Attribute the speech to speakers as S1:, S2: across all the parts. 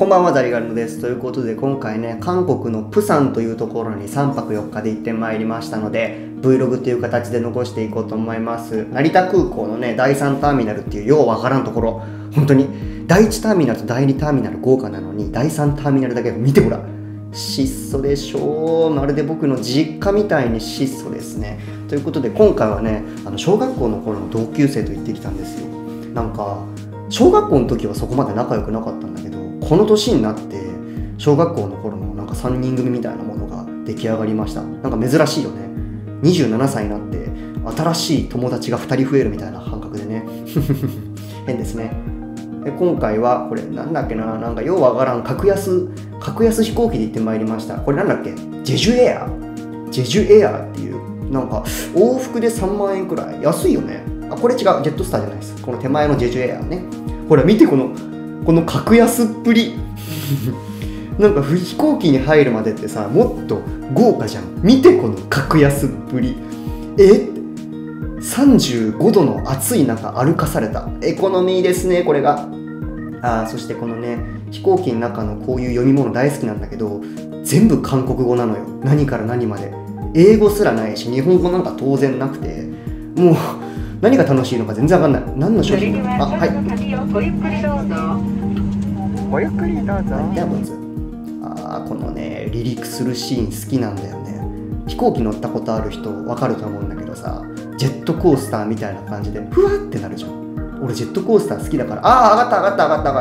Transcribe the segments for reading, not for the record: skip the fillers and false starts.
S1: こんばんは、ザリガルノです。ということで今回ね、韓国のプサンというところに3泊4日で行ってまいりましたので Vlog という形で残していこうと思います。成田空港のね、第3ターミナルっていうようわからんところ、本当に第1ターミナルと第2ターミナル豪華なのに第3ターミナルだけ見てごらん。質素でしょう。まるで僕の実家みたいに質素ですね。ということで今回はね、小学校の頃の同級生と行ってきたんですよ。なんか小学校の時はそこまで仲良くなかったんだけど、この年になって小学校の頃のなんか3人組みたいなものが出来上がりました。なんか珍しいよね。27歳になって新しい友達が2人増えるみたいな感覚でね変ですね。で今回はこれなんだっけな、なんかようわからん格安飛行機で行ってまいりました。これなんだっけ、ジェジュエアっていうなんか往復で3万円くらい安いよね。あ、これ違う、ジェットスターじゃないです。この手前のジェジュエアね。ほら見てこの格安っぷりなんか飛行機に入るまでってさ、もっと豪華じゃん。見てこの格安っぷり。35度の暑い中歩かされたエコノミーですね、これが。そしてこのね、飛行機の中のこういう読み物大好きなんだけど、全部韓国語なのよ。何から何まで英語すらないし、日本語なんか当然なくて、もう何が楽しいのか全然わかんない。何の商品なの？はい、ごゆっくりどうぞ。ごゆっくりどうぞ。このね、離陸するシーン好きなんだよね。飛行機乗ったことある人わかると思うんだけどさ、ジェットコースターみたいな感じでふわってなるじゃん。俺ジェットコースター好きだから、上が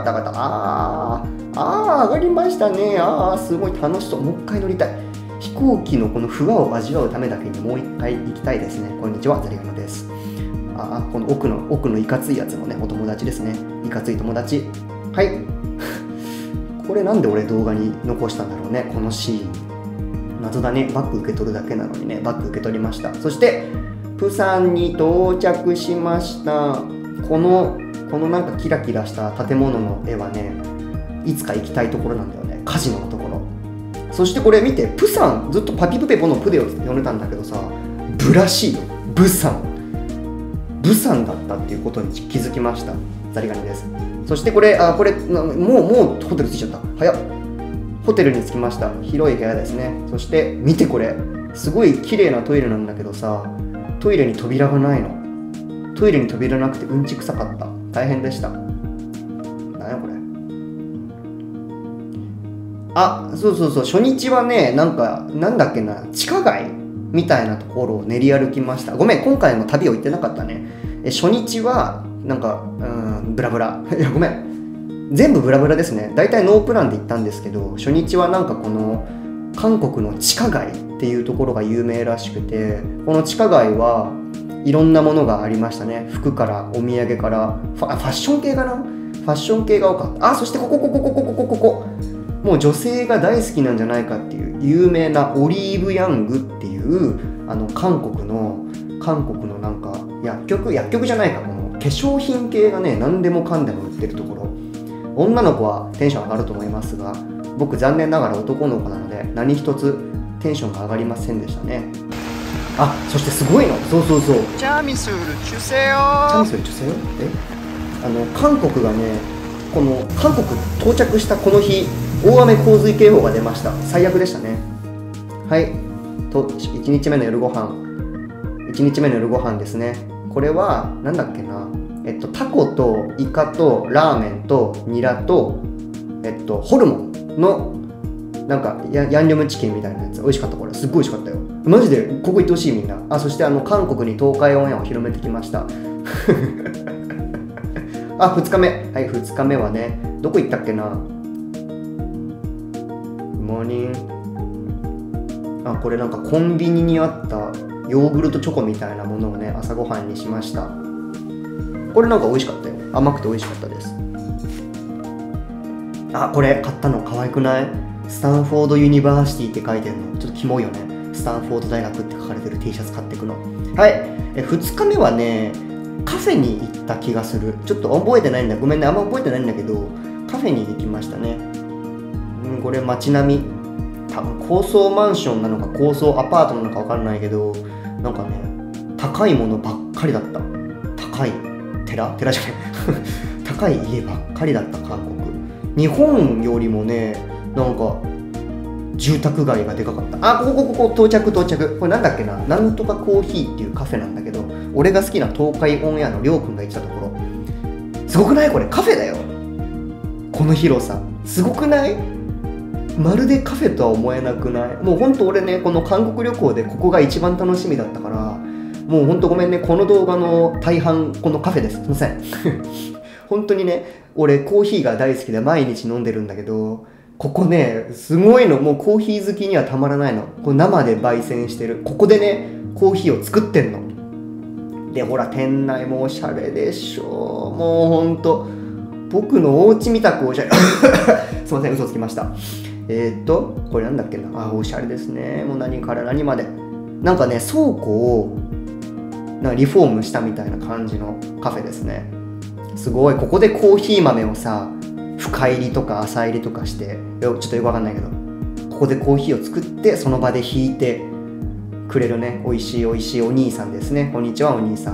S1: った上がりましたね。すごい楽しそう。もう一回乗りたい。飛行機のこのふわを味わうためだけにもう一回行きたいですね。こんにちは、ザリガノです。この奥のいかついやつのね、お友達ですね。いかつい友達。はいこれなんで俺動画に残したんだろうね、このシーン。謎だね。バッグ受け取るだけなのにね、バッグ受け取りました。そしてプサンに到着しました。このなんかキラキラした建物の絵はね、いつか行きたいところなんだよね。カジノのところ。そしてこれ見て、プサン、ずっとパピプペポのプデを呼んでたんだけどさ、ブらしいよ。ブサンだったっていうことに気づきました。ザリガニです。そしてこれもうホテル着いちゃった。早っ。ホテルに着きました。広い部屋ですね。そして見てこれ、すごい綺麗なトイレなんだけどさ、トイレに扉がないの。トイレに扉なくてうんち臭かった。大変でした。何やこれ。そう初日はね、なんだっけな、地下街みたいなところを練り歩きました。ごめん、今回の旅を行ってなかったね。初日はなんかブラブラいやごめん、全部ブラブラですね。だいたいノープランで行ったんですけど、初日はなんかこの韓国の地下街っていうところが有名らしくて、この地下街はいろんなものがありましたね。服からお土産からファッション系かな。ファッション系が多かった。そしてここもう女性が大好きなんじゃないかっていう有名なオリーブヤングっていう韓国のなんか薬局じゃないか、この化粧品系がね、何でもかんでも売ってるところ。女の子はテンション上がると思いますが、僕残念ながら男の子なので何一つテンションが上がりませんでしたね。そしてすごいの。そうチャミスルチュセヨ。韓国がね、この韓国到着したこの日、大雨洪水警報が出ました。最悪でしたね。はいと、1日目の夜ご飯ですね。これはなんだっけな、タコとイカとラーメンとニラとホルモンのなんかヤンニョムチキンみたいなやつ。美味しかった。これすっごい美味しかったよ。マジでここ行ってほしい、みんな。そして韓国に東海オンエアを広めてきました2日目。はい、2日目はね、どこ行ったっけな。モーニング。これなんかコンビニにあったヨーグルトチョコみたいなものをね、朝ごはんにしました。これなんか美味しかったよ。甘くて美味しかったです。これ買ったの可愛くない？スタンフォードユニバーシティって書いてるの。ちょっとキモいよね。スタンフォード大学って書かれてる T シャツ買っていくの。はい。2日目はね、カフェに行った気がする。ちょっと覚えてないんだ。ごめんね。あんま覚えてないんだけど、カフェに行きましたね。これ街並み。多分高層マンションなのか高層アパートなのか分かんないけど、なんかね、高いものばっかりだった。高い寺じゃない高い家ばっかりだった。韓国日本よりもねなんか住宅街がでかかった。あ、ここ到着。これなんだっけな、なんとかコーヒーっていうカフェなんだけど、俺が好きな東海オンエアのりょうくんが行ってたところ、すごくない？これカフェだよ。この広さすごくない？まるでカフェとは思えなくない？もうほんと俺ね、この韓国旅行でここが一番楽しみだったから、もうほんとごめんね、この動画の大半このカフェです。すいません本当にね、俺コーヒーが大好きで毎日飲んでるんだけど、ここねすごいの。もうコーヒー好きにはたまらないの。これ生で焙煎してる、ここでねコーヒーを作ってんの。でほら店内もおしゃれでしょ。もうほんと僕のお家みたくおしゃれすいません、嘘つきました。これなんだっけな、あ、おしゃれですね。もう何から何までなんかね、倉庫をなんかリフォームしたみたいな感じのカフェですね。すごい。ここでコーヒー豆をさ、深入りとか浅入りとかして、ちょっとよくわかんないけど、ここでコーヒーを作ってその場で引いてくれるね、美味しいお兄さんですね。こんにちは、お兄さん。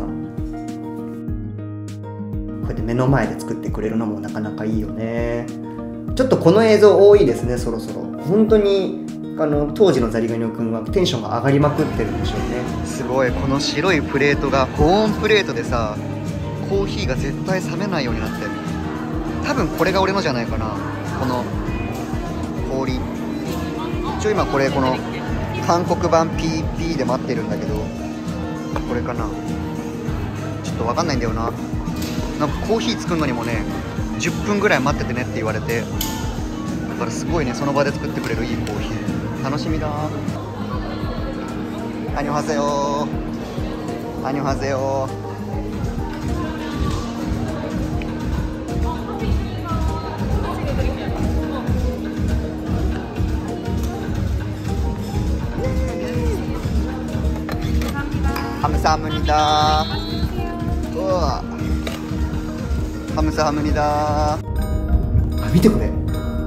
S1: こうやって目の前で作ってくれるのもなかなかいいよね。ちょっとこの映像多いですね、そろそろ。本当に当時のザリガニョくんはテンションが上がりまくってるんでしょうね。すごい。この白いプレートが保温プレートでさ、コーヒーが絶対冷めないようになってる。多分これが俺のじゃないかな、この氷。今これこの韓国版 PP で待ってるんだけど、これかな、ちょっと分かんないんだよな。なんかコーヒー作るのにもね10分ぐらい待っててねって言われて、だからすごいね、その場で作ってくれるいいコーヒー楽しみだ。アニョハセヨー、アニョハセヨー。ハムサハムニダー。うわ、ハムサハムニダー。あ、見てこれ。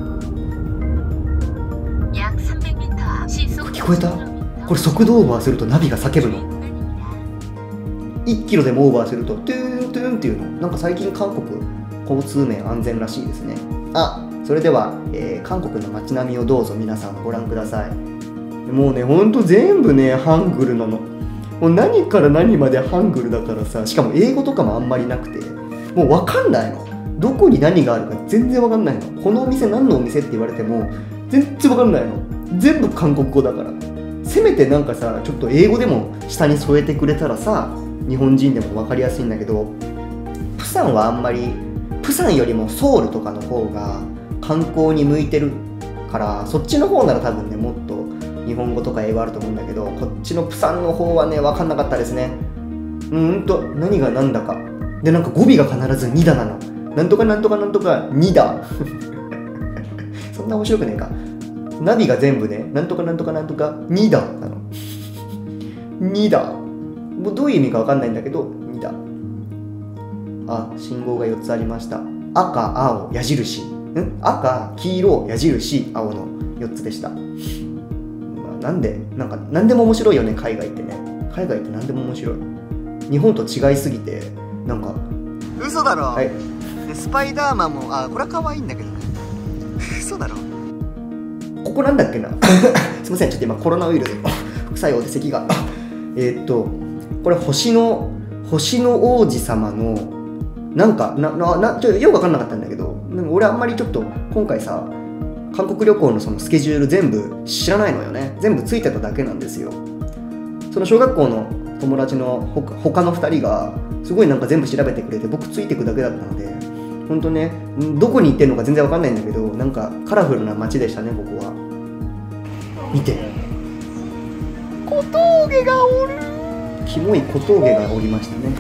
S1: 聞こえた？これ速度オーバーするとナビが叫ぶの。1キロでもオーバーするとトゥーントゥーンっていうの。なんか最近韓国交通面安全らしいですね。あ、それでは、韓国の街並みをどうぞ皆さんご覧ください。もうね、ほんと全部ねハングルなの。もう何から何までハングルだからさ、しかも英語とかもあんまりなくて、もう分かんないの。どこに何があるか全然分かんないの。このお店何のお店って言われても全然分かんないの。全部韓国語だから。せめてなんかさ、ちょっと英語でも下に添えてくれたらさ、日本人でも分かりやすいんだけど、プサンはあんまり、プサンよりもソウルとかの方が観光に向いてるから、そっちの方なら多分ね、もっと日本語とか英語あると思うんだけど、こっちのプサンの方はね、分かんなかったですね。何が何だか。で、なんか語尾が必ず2だなの。なんとかなんとかなんとか2だ。そんな面白くねえか。ナビが全部ね、なんとかなんとかなんとか2だなの。2だ。もうどういう意味か分かんないんだけど、2だ。あ、信号が4つありました。赤、青、矢印。赤、黄色、矢印、青の4つでした。なんでも面白いよね、海外ってね。海外って何でも面白い。日本と違いすぎて、なんか。嘘だろ。はい。でスパイダーマンも、あ、これは可愛いんだけどね。嘘だろ。ここなんだっけな。すいません、ちょっと今コロナウイルス副作用で咳が。これ星の王子様のなんかちょっとよく分かんなかったんだけど、でも俺あんまりちょっと今回さ、韓国旅行のそのスケジュール全部知らないのよね。全部ついてただけなんですよ。その小学校の友達の他の2人がすごいなんか全部調べてくれて、僕ついてくだけだったので、ほんとね、どこに行ってんのか全然わかんないんだけど、なんかカラフルな街でしたね、ここは。見て、小峠がおる。キモい小峠がおりましたね。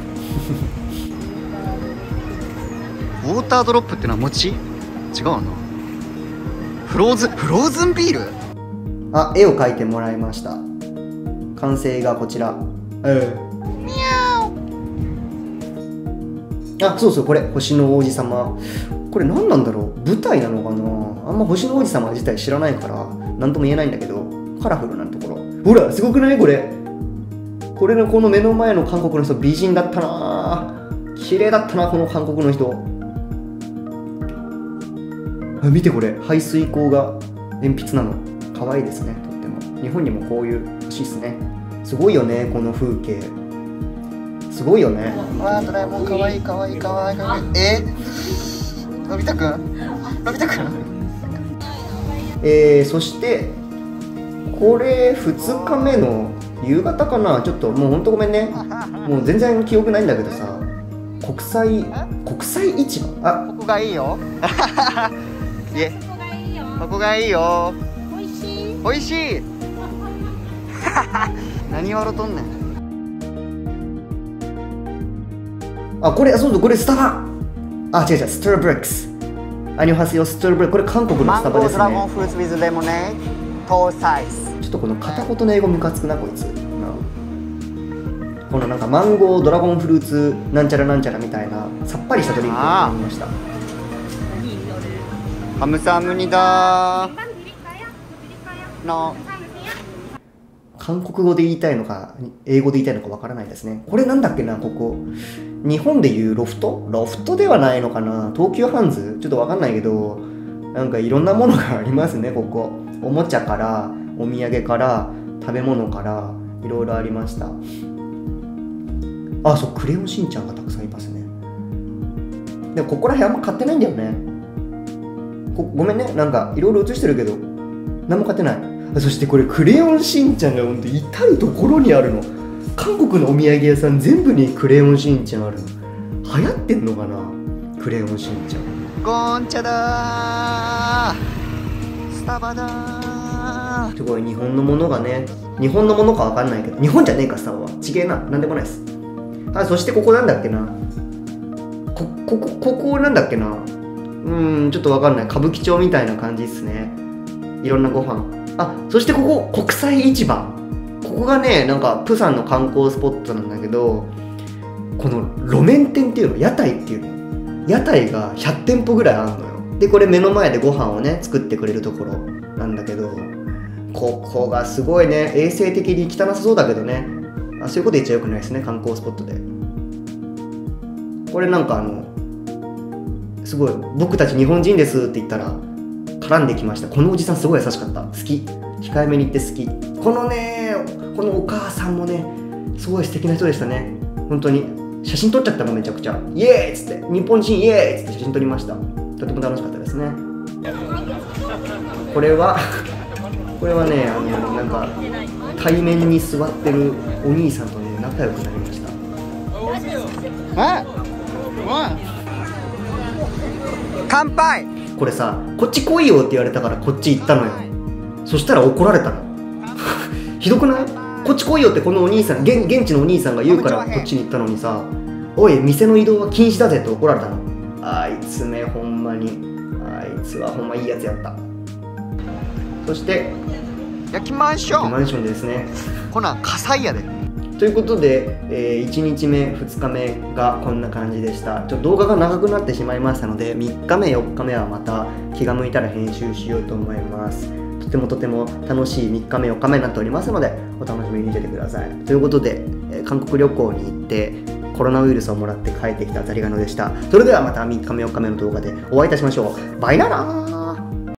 S1: ウォータードロップってのは餅？違うの？フローズンビール？あ、絵を描いてもらいました。完成がこちら。あ、そうそう、これ星の王子様。これ何なんだろう、舞台なのかな。あんま星の王子様自体知らないから何とも言えないんだけど、カラフルなところ。ほら、すごくない？これのこの目の前の韓国の人、美人だったな。綺麗だったな、この韓国の人。 あ、見てこれ、排水口が鉛筆なの。可愛いですね、とっても。日本にもこういう欲しいっすね。すごいよね、この風景。すごいよね。わあ、ドラえもん可愛い可愛い可愛い可愛い。のび太くん？のび太くん？そしてこれ2日目の夕方かな。ちょっともうほんとごめんね。もう全然記憶ないんだけどさ。国際市場。あ、ここがいいよ。いえ、ここがいいよ。おいしい。おいしい。何笑とんねん。あ、これ、そうそう、これスタバ。あ、違う違う、スターブレックス。アニョハセヨスターブレックス。これ韓国のスタバですね。マンゴードラゴンフルーツ with レモネード、トーサイズ。ちょっとこの片言の英語ムカつくな、こいつ。このなんかマンゴードラゴンフルーツなんちゃらなんちゃらみたいなさっぱりしたドリンクを飲みました。ハムサムニダーの韓国語で言いたいのか英語で言いたいのかわからないですね。これなんだっけな、ここ日本でいうロフトではないのかな。東急ハンズちょっとわかんないけど、なんかいろんなものがありますね。ここおもちゃからお土産から食べ物からいろいろありました。あ、そう、クレヨンしんちゃんがたくさんいますね。でもここら辺あんま買ってないんだよね。ごめんね、なんかいろいろ映してるけど何も買ってない。そしてこれクレヨンしんちゃんがほんと至る所にあるの。韓国のお土産屋さん全部にクレヨンしんちゃんあるの。流行ってんのかな、クレヨンしんちゃん。ゴンチャだー、スタバだー。すごい日本のものがね、日本のものかわかんないけど、日本じゃねえかスタバは。ちげえな、なんでもないです。あ、そしてここなんだっけな、ここなんだっけな、ちょっとわかんない。歌舞伎町みたいな感じですね。いろんなご飯。あ、そしてここ国際市場。ここがね、なんかプサンの観光スポットなんだけど、この路面店っていうの、屋台っていうの、屋台が100店舗ぐらいあるのよ。でこれ目の前でご飯をね作ってくれるところなんだけど、ここがすごいね、衛生的に汚さそうだけどね。あ、そういうこと言っちゃよくないですね、観光スポットで。これなんかすごい僕たち日本人ですって言ったら絡んできました。このおじさんすごい優しかった。好き。控えめに言って好き。このね、このお母さんもねすごい素敵な人でしたね。本当に写真撮っちゃったもん、めちゃくちゃ。イエーイっつって、日本人イエーイっつって写真撮りました。とても楽しかったですね。これはね、なんか対面に座ってるお兄さんとね仲良くなりました。乾杯。これさ、こっち来いよって言われたからこっち行ったのよ。そしたら怒られたの。ひどくない？こっち来いよってこのお兄さん、現地のお兄さんが言うからこっちに行ったのにさ、おい店の移動は禁止だぜって怒られたの。あいつね、ほんまにあいつはほんまいいやつやった。そして焼きマンションですね。こんなん火災やで。ということで、1日目2日目がこんな感じでした。ちょっと動画が長くなってしまいましたので、3日目4日目はまた気が向いたら編集しようと思います。とても楽しい3日目4日目になっておりますので、お楽しみに見ててください。ということで、韓国旅行に行ってコロナウイルスをもらって帰ってきたザリガノでした。それではまた3日目4日目の動画でお会いいたしましょう。バイナラー。